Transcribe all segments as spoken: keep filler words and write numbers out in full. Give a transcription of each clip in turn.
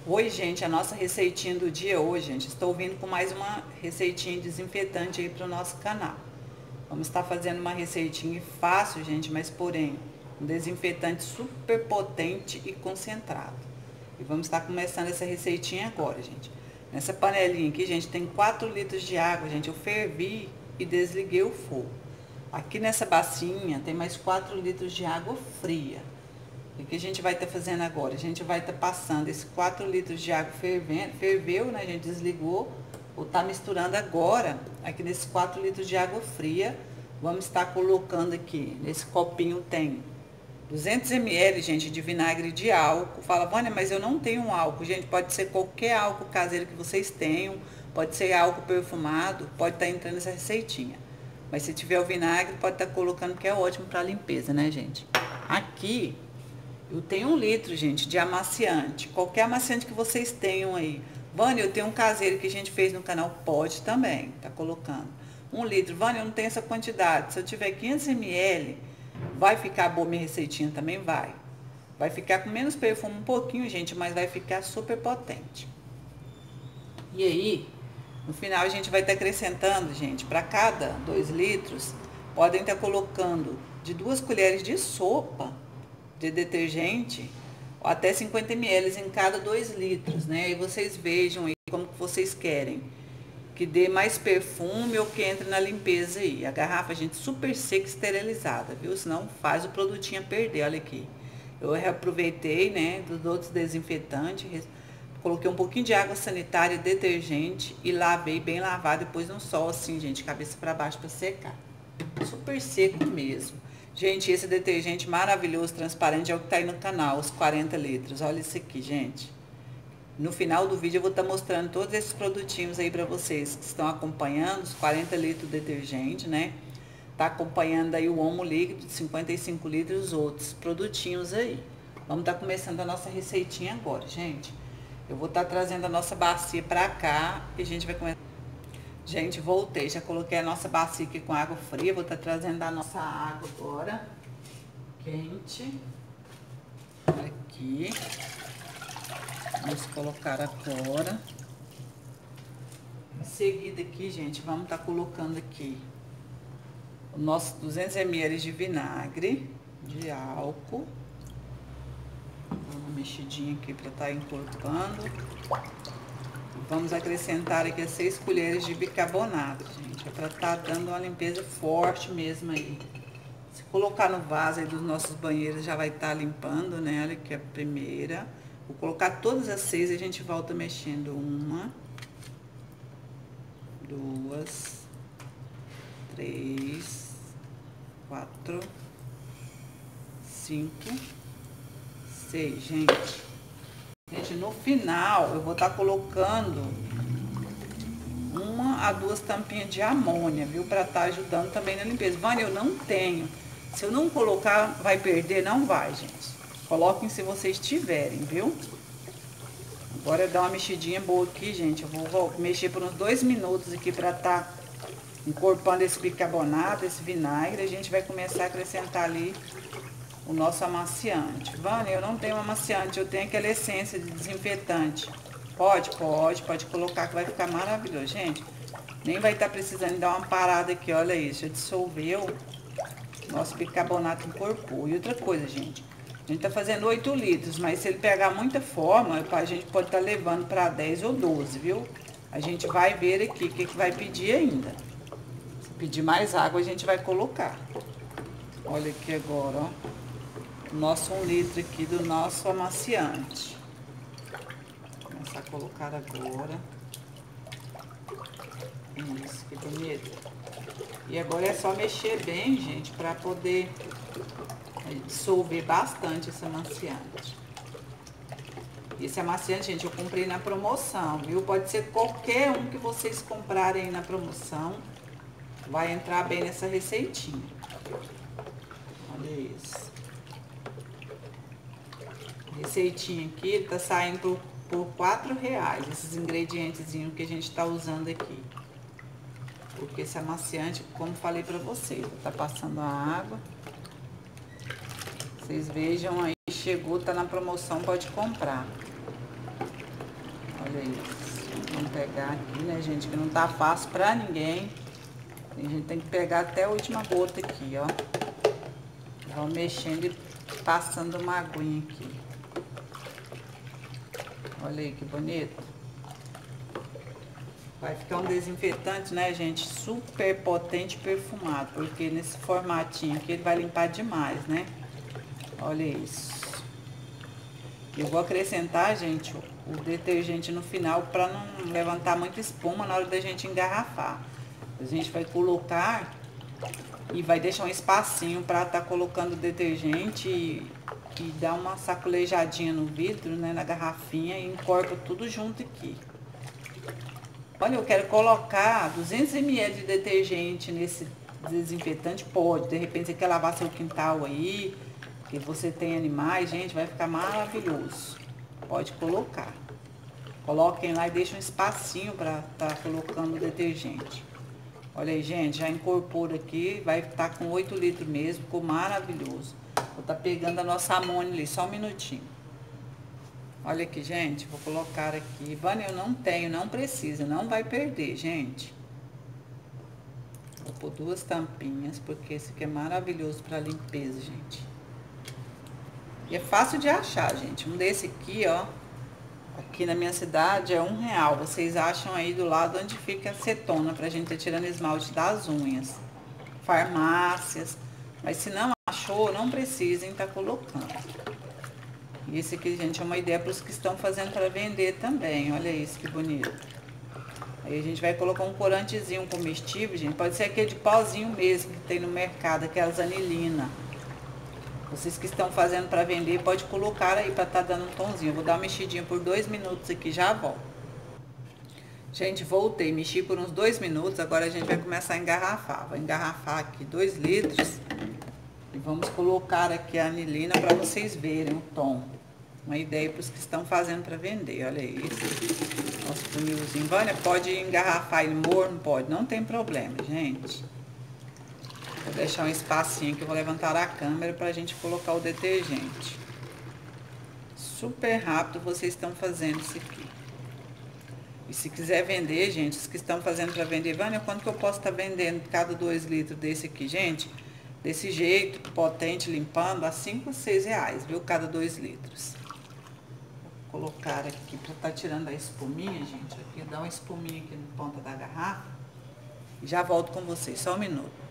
Oi, gente, a nossa receitinha do dia hoje, gente, estou vindo com mais uma receitinha desinfetante aí para o nosso canal. Vamos estar fazendo uma receitinha fácil, gente, mas porém, um desinfetante super potente e concentrado. E vamos estar começando essa receitinha agora, gente. Nessa panelinha aqui, gente, tem quatro litros de água, gente, eu fervi e desliguei o fogo. Aqui nessa bacinha tem mais quatro litros de água fria. E o que a gente vai estar tá fazendo agora? A gente vai estar tá passando esses quatro litros de água fervendo, ferveu, né? A gente desligou, ou tá misturando agora, aqui nesses quatro litros de água fria. Vamos estar colocando aqui, nesse copinho tem duzentos mililitros, gente, de vinagre de álcool. Fala, Vânia, mas eu não tenho álcool. Gente, pode ser qualquer álcool caseiro que vocês tenham, pode ser álcool perfumado, pode estar tá entrando nessa receitinha. Mas se tiver o vinagre, pode estar tá colocando, que é ótimo para limpeza, né, gente? Aqui eu tenho um litro, gente, de amaciante. Qualquer amaciante que vocês tenham aí. Vânia, eu tenho um caseiro que a gente fez no canal, pode também, tá colocando. Um litro. Vânia, eu não tenho essa quantidade. Se eu tiver quinhentos mililitros, vai ficar boa minha receitinha? Também vai. Vai ficar com menos perfume um pouquinho, gente, mas vai ficar super potente. E aí, no final a gente vai estar acrescentando, gente, para cada dois litros, podem estar colocando de duas colheres de sopa de detergente, até cinquenta mililitros em cada dois litros, né? E vocês vejam aí como que vocês querem que dê mais perfume ou que entre na limpeza aí. A garrafa, gente, super seca, esterilizada, viu? Senão faz o produtinho perder, olha aqui. Eu reaproveitei, né, dos outros desinfetantes, coloquei um pouquinho de água sanitária, detergente e lavei bem lavado, depois no sol assim, gente, cabeça para baixo para secar. Super seco mesmo. Gente, esse detergente maravilhoso, transparente, é o que tá aí no canal, os quarenta litros. Olha isso aqui, gente. No final do vídeo eu vou estar tá mostrando todos esses produtinhos aí para vocês que estão acompanhando, os quarenta litros de detergente, né? Tá acompanhando aí o Omo líquido de cinquenta e cinco litros, os outros produtinhos aí. Vamos estar tá começando a nossa receitinha agora, gente. Eu vou estar tá trazendo a nossa bacia para cá e a gente vai começar. Gente, voltei, já coloquei a nossa bacia aqui com água fria, vou estar tá trazendo a nossa água agora, quente, aqui, vamos colocar agora, em seguida aqui, gente, vamos estar tá colocando aqui o nosso duzentos mililitros de vinagre, de álcool, uma mexidinha aqui para estar tá encorpando. Vamos acrescentar aqui as seis colheres de bicarbonato, gente. É para estar tá dando uma limpeza forte mesmo aí. Se colocar no vaso aí dos nossos banheiros, já vai estar tá limpando, né? Olha aqui a primeira. Vou colocar todas as seis e a gente volta mexendo. Uma, duas, três, quatro, cinco, seis, gente. Gente, no final eu vou estar tá colocando uma a duas tampinhas de amônia, viu? Para estar tá ajudando também na limpeza. Vânia, eu não tenho. Se eu não colocar, vai perder? Não vai, gente. Coloquem se vocês tiverem, viu? Agora dá uma mexidinha boa aqui, gente. Eu vou, vou mexer por uns dois minutos aqui para estar tá encorpando esse bicarbonato, esse vinagre. A gente vai começar a acrescentar ali o nosso amaciante. Vânia, eu não tenho amaciante, eu tenho aquela essência de desinfetante. Pode? Pode, pode colocar que vai ficar maravilhoso, gente. Nem vai estar precisando dar uma parada aqui, olha isso, já dissolveu. Nosso bicarbonato incorporou. E outra coisa, gente, a gente tá fazendo oito litros, mas se ele pegar muita forma, a gente pode estar tá levando para dez ou doze, viu? A gente vai ver aqui o que, que vai pedir ainda. Se pedir mais água, a gente vai colocar. Olha aqui agora, ó. Nosso um litro aqui do nosso amaciante. Vou começar a colocar agora. Isso, que bonito. E agora é só mexer bem, gente, para poder dissolver bastante esse amaciante. Esse amaciante, gente, eu comprei na promoção, viu? Pode ser qualquer um que vocês comprarem na promoção. Vai entrar bem nessa receitinha. Olha isso. Receitinha aqui, tá saindo por, por quatro reais, esses ingredientezinhos que a gente tá usando aqui. Porque esse amaciante, como falei pra vocês, tá passando a água. Vocês vejam aí, chegou, tá na promoção, pode comprar. Olha isso. Vamos pegar aqui, né, gente? Que não tá fácil pra ninguém. A gente tem que pegar até a última gota aqui, ó. Vamos mexendo e passando uma aguinha aqui. Olha aí que bonito. Vai ficar um desinfetante, né, gente? Super potente e perfumado. Porque nesse formatinho aqui ele vai limpar demais, né? Olha isso. Eu vou acrescentar, gente, o detergente no final para não levantar muita espuma na hora da gente engarrafar. A gente vai colocar e vai deixar um espacinho para estar tá colocando o detergente e, e dar uma sacolejadinha no vidro, né, na garrafinha e encorpa tudo junto aqui. Olha, eu quero colocar duzentos mililitros de detergente nesse desinfetante, pode. De repente você quer lavar seu quintal aí, que você tem animais, gente, vai ficar maravilhoso. Pode colocar. Coloquem lá e deixem um espacinho para estar tá colocando o detergente. Olha aí, gente, já incorpora aqui, vai estar tá com oito litros mesmo, ficou maravilhoso. Vou estar tá pegando a nossa amônia ali, só um minutinho. Olha aqui, gente, vou colocar aqui. Vânia, eu não tenho, não precisa, não vai perder, gente. Vou pôr duas tampinhas, porque esse aqui é maravilhoso para limpeza, gente. E é fácil de achar, gente. Um desse aqui, ó, aqui na minha cidade é um real. Vocês acham aí do lado onde fica a acetona pra gente estar tirando esmalte das unhas. Farmácias. Mas se não achou, não precisem estar colocando. E esse aqui, gente, é uma ideia para os que estão fazendo para vender também. Olha isso, que bonito. Aí a gente vai colocar um corantezinho comestível, gente. Pode ser aquele de pauzinho mesmo que tem no mercado, aquelas anilina. Vocês que estão fazendo para vender, pode colocar aí para estar tá dando um tomzinho. Eu vou dar uma mexidinha por dois minutos aqui, já volto. Gente, voltei, mexi por uns dois minutos, agora a gente vai começar a engarrafar. Vou engarrafar aqui dois litros e vamos colocar aqui a anilina para vocês verem o tom. Uma ideia para os que estão fazendo para vender, olha isso. Nosso funilzinho. Vânia, pode engarrafar ele morno? Pode, não tem problema, gente. Vou deixar um espacinho que eu vou levantar a câmera pra gente colocar o detergente. Super rápido vocês estão fazendo isso aqui. E se quiser vender, gente, os que estão fazendo para vender, Vânia, quanto que eu posso estar tá vendendo cada dois litros desse aqui, gente? Desse jeito, potente, limpando, a cinco, seis reais, viu? Cada dois litros. Vou colocar aqui pra estar tá tirando a espuminha, gente. Aqui, dá uma espuminha aqui na ponta da garrafa. E já volto com vocês, só um minuto.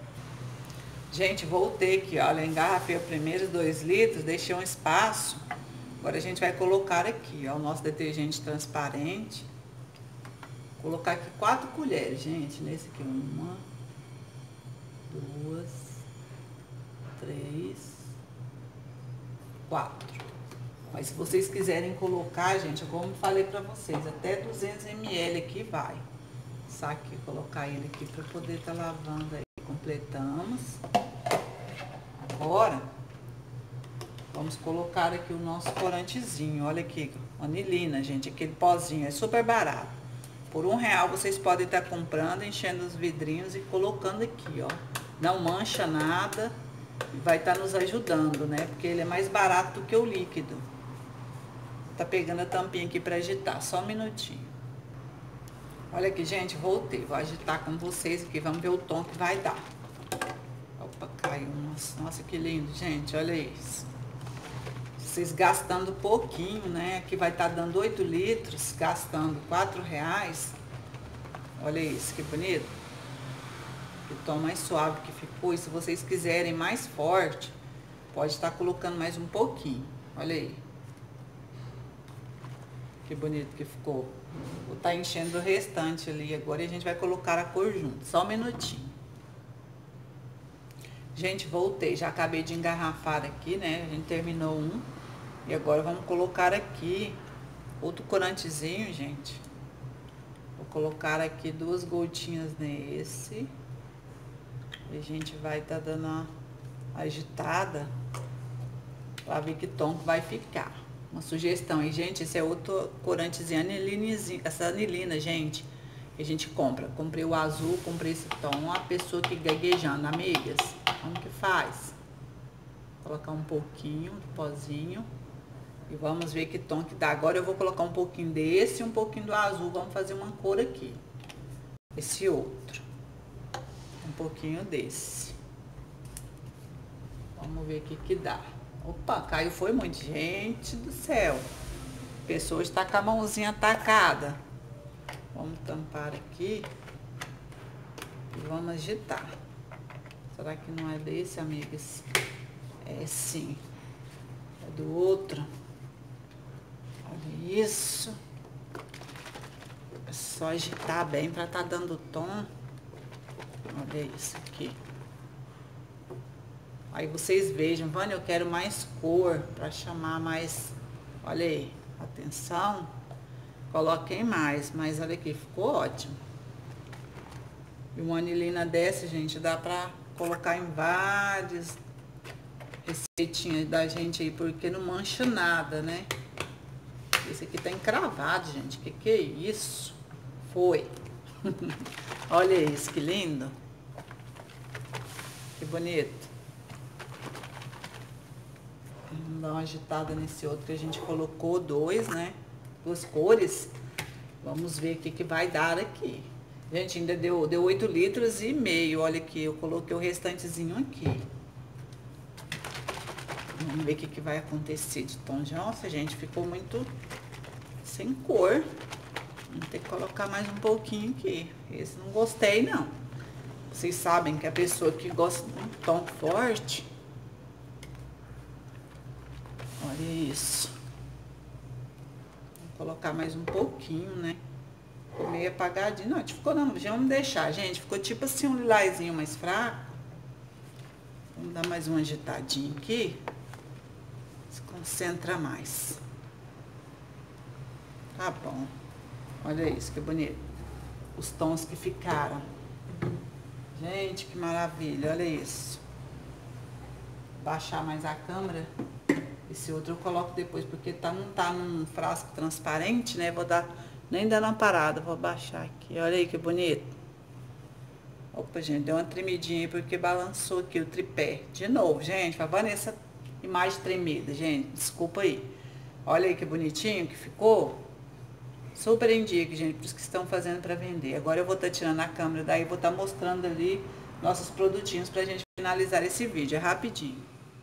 Gente, voltei aqui, olha, engarrafei os primeiros dois litros, deixei um espaço. Agora a gente vai colocar aqui, ó, o nosso detergente transparente. Vou colocar aqui quatro colheres, gente, nesse aqui, uma, duas, três, quatro. Mas se vocês quiserem colocar, gente, como eu falei pra vocês, até duzentos mililitros aqui vai. Saque, colocar ele aqui pra poder estar tá lavando aí. Completamos. Agora, vamos colocar aqui o nosso corantezinho. Olha aqui, anilina, gente, aquele pozinho, é super barato. Por um real vocês podem estar comprando, enchendo os vidrinhos e colocando aqui, ó. Não mancha nada e vai estar nos ajudando, né? Porque ele é mais barato do que o líquido. Tá pegando a tampinha aqui para agitar, só um minutinho. Olha aqui, gente, voltei. Vou agitar com vocês aqui, vamos ver o tom que vai dar. Opa, caiu. Nossa, nossa, que lindo, gente, olha isso. Vocês gastando pouquinho, né? Aqui vai estar dando oito litros, gastando quatro reais. Olha isso, que bonito. O tom mais suave que ficou. E se vocês quiserem mais forte, pode estar colocando mais um pouquinho. Olha aí. Que bonito que ficou. Vou estar enchendo o restante ali agora e a gente vai colocar a cor junto. Só um minutinho. Gente, voltei. Já acabei de engarrafar aqui, né? A gente terminou um. E agora vamos colocar aqui outro corantezinho, gente. Vou colocar aqui duas gotinhas nesse. E a gente vai estar dando uma agitada para ver que tom que vai ficar. Uma sugestão. E, gente, esse é outro corantezinho, anilinazinho, essa anilina, gente, que a gente compra. Comprei o azul, comprei esse tom. A pessoa que gaguejando, amigas, como que faz? Colocar um pouquinho de pozinho. E vamos ver que tom que dá. Agora eu vou colocar um pouquinho desse e um pouquinho do azul. Vamos fazer uma cor aqui. Esse outro. Um pouquinho desse. Vamos ver o que que dá. Opa, caiu foi muito. Gente do céu. A pessoa está com a mãozinha atacada. Vamos tampar aqui. E vamos agitar. Será que não é desse, amigas? É sim. É do outro. Olha isso. É só agitar bem para tá dando tom. Olha isso aqui. Aí vocês vejam, Vânia, eu quero mais cor para chamar mais. Olha aí, atenção. Coloquei mais, mas olha aqui, ficou ótimo. E uma anilina dessa, gente, dá pra colocar em várias receitinhas da gente aí, porque não mancha nada, né? Esse aqui tá encravado, gente. Que que é isso? Foi. Olha isso, que lindo. Que bonito. Vamos dar uma agitada nesse outro que a gente colocou dois, né? Duas cores. Vamos ver o que que vai dar aqui. Gente, ainda deu, deu oito litros e meio. Olha aqui, eu coloquei o restantezinho aqui. Vamos ver o que que vai acontecer de tom. Nossa, gente, ficou muito sem cor. Vamos ter que colocar mais um pouquinho aqui. Esse não gostei, não. Vocês sabem que a pessoa que gosta de um tom forte... Olha isso. Vou colocar mais um pouquinho, né? Ficou meio apagadinho. Não, ficou não. Vamos deixar, gente. Ficou tipo assim um lilazinho mais fraco. Vamos dar mais uma agitadinha aqui. Se concentra mais. Tá bom. Olha isso, que bonito. Os tons que ficaram. Gente, que maravilha. Olha isso. Baixar mais a câmera. Esse outro eu coloco depois, porque tá, não tá num frasco transparente, né? Vou dar, nem dar uma parada, vou baixar aqui. Olha aí que bonito. Opa, gente, deu uma tremidinha aí, porque balançou aqui o tripé. De novo, gente, a Vanessa, imagem tremida, gente, desculpa aí. Olha aí que bonitinho que ficou. Super indique, gente, para os que estão fazendo para vender. Agora eu vou estar tá tirando a câmera, daí vou estar tá mostrando ali nossos produtinhos pra gente finalizar esse vídeo, é rapidinho.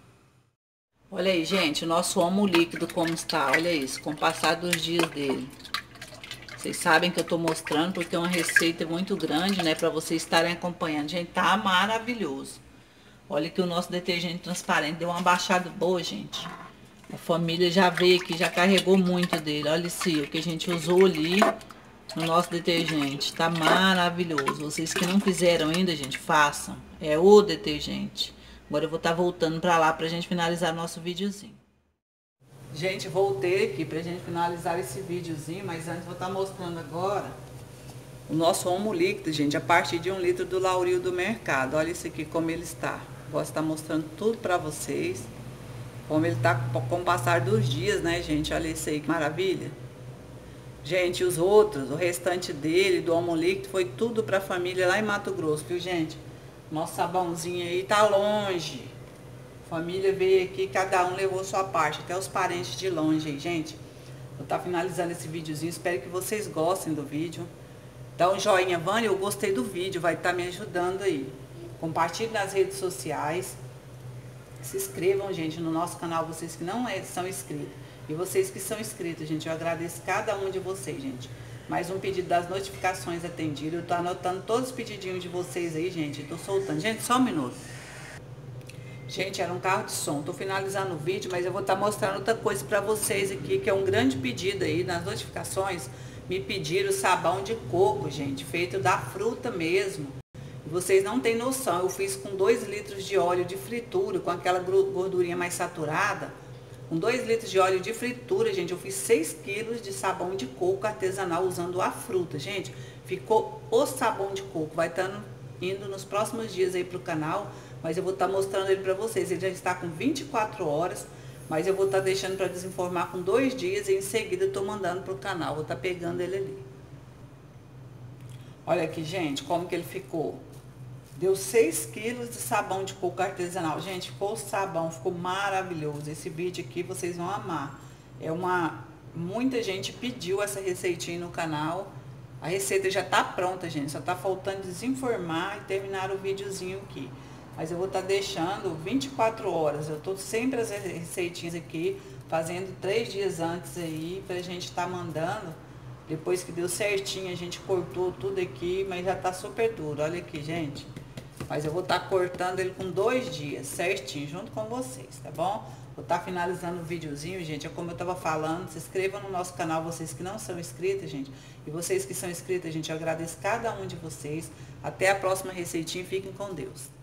Olha aí, gente, o nosso homo líquido como está, olha isso, com o passar dos dias dele. Vocês sabem que eu tô mostrando porque é uma receita muito grande, né, para vocês estarem acompanhando. Gente, tá maravilhoso. Olha que o nosso detergente transparente deu uma baixada boa, gente. A família já veio aqui, já carregou muito dele. Olha esse, o que a gente usou ali no nosso detergente. Tá maravilhoso. Vocês que não fizeram ainda, gente, façam. É o detergente. Agora eu vou estar voltando pra lá pra gente finalizar nosso videozinho. Gente, voltei aqui pra gente finalizar esse videozinho, mas antes vou estar mostrando agora o nosso homo líquido, gente, a partir de um litro do Lauril do mercado. Olha isso aqui como ele está. Vou estar mostrando tudo pra vocês. Como ele tá com o passar dos dias, né, gente? Olha isso aí, que maravilha. Gente, os outros, o restante dele, do homo líquido, foi tudo pra família lá em Mato Grosso, viu, gente? Nosso sabãozinho aí tá longe. Família veio aqui, cada um levou sua parte, até os parentes de longe aí, gente. Vou estar finalizando esse videozinho, espero que vocês gostem do vídeo. Dá um joinha, Vânia, eu gostei do vídeo, vai estar me ajudando aí. Compartilhe nas redes sociais. Se inscrevam, gente, no nosso canal, vocês que não são inscritos. E vocês que são inscritos, gente, eu agradeço cada um de vocês, gente. Mais um pedido das notificações atendido. Eu tô anotando todos os pedidinhos de vocês aí, gente. Eu tô soltando. Gente, só um minuto. Gente, era um carro de som. Tô finalizando o vídeo, mas eu vou estar mostrando outra coisa pra vocês aqui, que é um grande pedido aí nas notificações. Me pediram sabão de coco, gente, feito da fruta mesmo. E vocês não têm noção. Eu fiz com dois litros de óleo de fritura, com aquela gordurinha mais saturada. Com dois litros de óleo de fritura, gente, eu fiz seis quilos de sabão de coco artesanal usando a fruta. Gente, ficou o sabão de coco. Vai estar indo nos próximos dias aí pro canal, mas eu vou estar mostrando ele para vocês. Ele já está com vinte e quatro horas, mas eu vou estar deixando para desenformar com dois dias e em seguida eu tô mandando pro canal. Vou estar pegando ele ali. Olha aqui, gente, como que ele ficou. Deu seis quilos de sabão de coco artesanal. Gente, ficou o sabão, ficou maravilhoso. Esse vídeo aqui vocês vão amar. É uma... Muita gente pediu essa receitinha no canal. A receita já tá pronta, gente. Só tá faltando desenformar e terminar o videozinho aqui. Mas eu vou estar tá deixando vinte e quatro horas. Eu tô sempre as receitinhas aqui, fazendo três dias antes aí, pra gente estar tá mandando. Depois que deu certinho, a gente cortou tudo aqui, mas já tá super duro. Olha aqui, gente. Mas eu vou estar tá cortando ele com dois dias, certinho, junto com vocês, tá bom? Vou estar tá finalizando o videozinho, gente. É como eu tava falando, se inscrevam no nosso canal, vocês que não são inscritos, gente. E vocês que são inscritos, gente, eu agradeço cada um de vocês. Até a próxima receitinha, fiquem com Deus.